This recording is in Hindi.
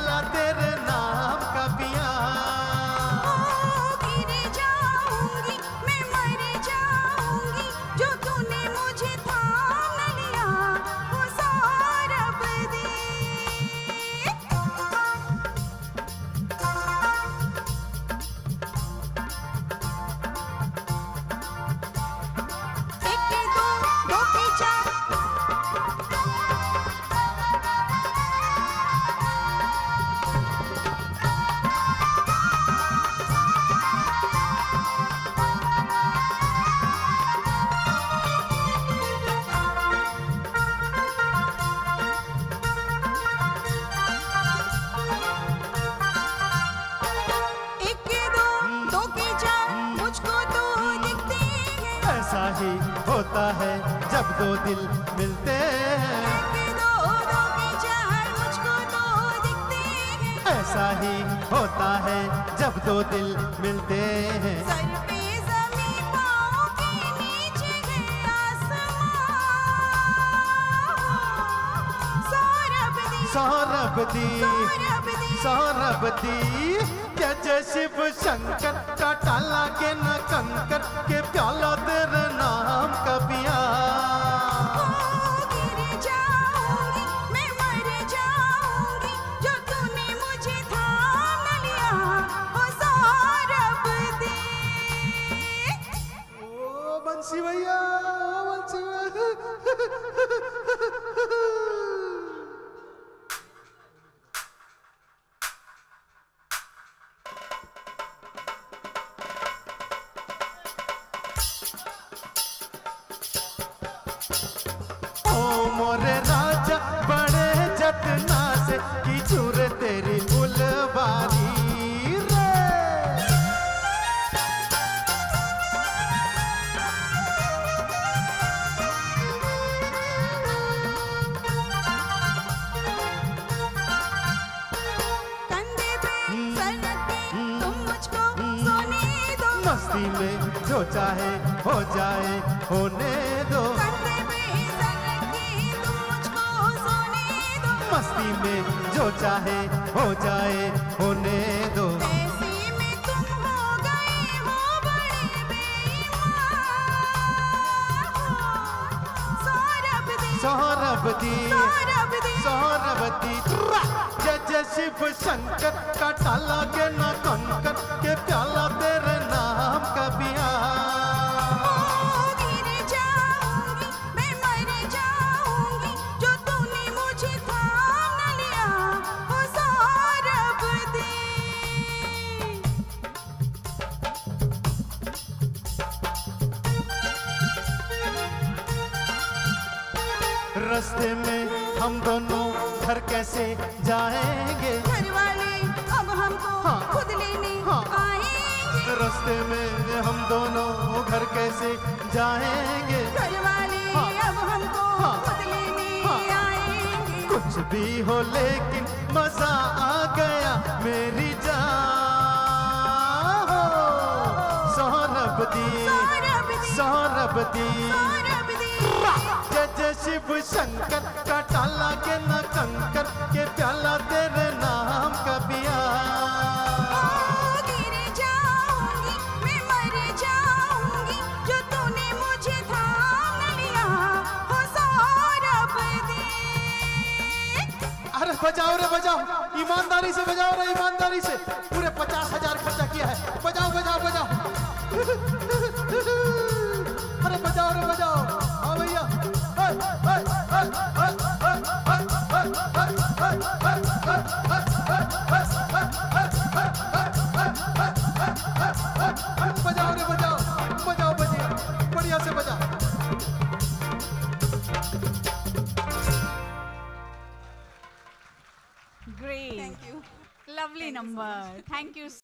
प्याला तेरे नाम का पिया। गिर जाऊंगी मैं मर जाऊंगी जो तूने मुझे थाम न लिया वो सौरभ दे। एक के दो, दो के चार, एक के दो के चार, मुझको तो दिखते हैं। ऐसा ही होता है जब दो दिल मिलते हैं। एक के दो के चार, मुझको तो दिखते हैं। ऐसा ही होता है जब दो दिल मिलते हैं। सर पे ज़मीं, पाँव के नीचे है आसमां। सौरभ दी, सौरभ दी, सौरभ दी, सौरभ दी, जय जय शिव शंकर काटा लागे न कंकर के प्याला तेरे नाम का पिया। गिर जाऊंगी मैं मर जाऊंगी जो तूने मुझे थाम न लिया वो सौरभ दे। ओ बंसी भैया, बंसी भैया। ओ मोरे राजा बड़े जतना से की चूर तेरी फुलवारी रे। कंधे पे सर रख के तुम मुझको सोने दो। मस्ती में जो चाहे हो जाए होने दो। कंधे पे सर रख के तुम मुझको सोने दो। मस्ती में जो चाहे हो जाए होने दो। ऐसे में तुम हो गए हो बड़े बेईमान। सौरभ दी, सौरभ दी, सौरभ दी, सौरभ दी, जय जय शिव शंकर काटा लागे न कंकर के प्याला तेरे नाम का पिया। गिर जाऊंगी मैं मर जाऊंगी जो तूने मुझे थाम न लिया वो सौरभ दे। रास्ते में हम दोनों घर कैसे जाएंगे। घर वाले अब हमको हाँ, खुद लेने हाँ, आएंगे। रास्ते में हम दोनों घर कैसे जाएंगे। घर वाले हाँ, अब हमको हाँ, खुद लेने हाँ, आएंगे। कुछ भी हो लेकिन मजा आ गया मेरी जान। सौरभ दी, सौरभ दी, सौरभ दी, सौरभ दी, जय जय शिव शंकर काटा लागे न कंकर के प्याला तेरे नाम का पिया। गिर जाऊंगी मैं मर जाऊंगी जो तूने मुझे थाम न लिया वो सौरभ दे। अरे बजाओ रे बजाओ, ईमानदारी से बजाओ रे, ईमानदारी से। पूरे 50,000 खर्चा किया है। बजाओ बजाओ बजाओ। अरे बजाओ रे बजाओ। हाँ भैया। बजाओ रे बजाओ, बजाओ बजिए, बढ़िया से बजाओ। Great. Thank you. Lovely number. Thank you